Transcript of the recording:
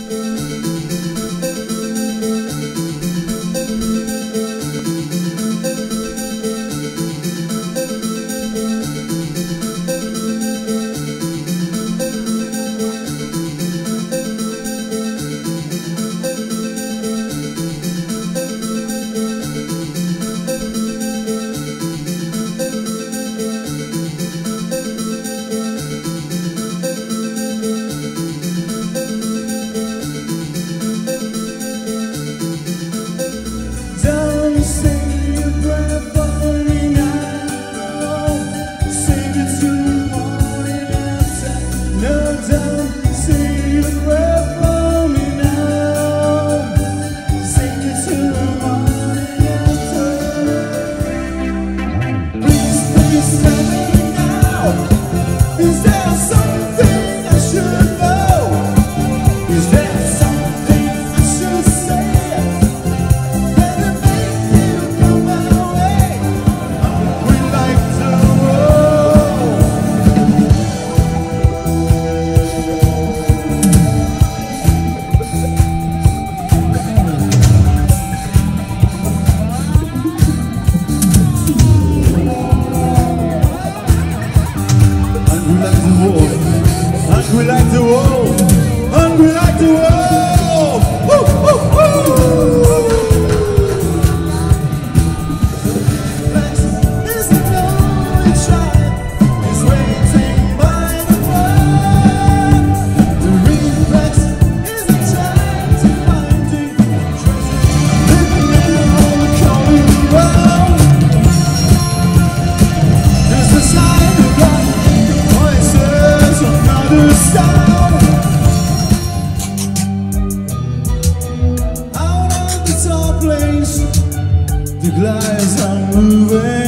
Hungry like the wolf, hungry like the wolf. Woo, woo, woo. Reflex is the lonely child, is waiting by the fire. The reflex is the time to finding treasure, living in all the coming round. There's the sign of life, voices of another sound. Out of the tall place, the glides are moving.